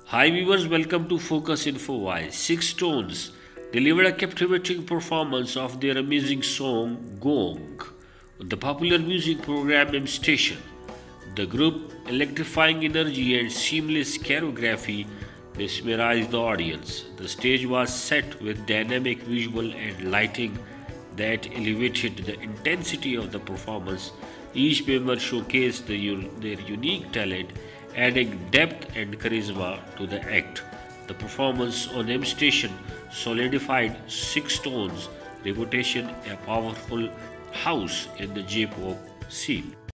Hi viewers, welcome to Focus Info. Why SixTONES delivered a captivating performance of their amazing song Gong on the popular music program M Station. The group electrifying energy and seamless choreography mesmerized the audience. The stage was set with dynamic visual and lighting that elevated the intensity of the performance. Each member showcased their unique talent, adding depth and charisma to the act. The performance on M Station solidified SixTONES' reputation a powerful house in the J-pop scene.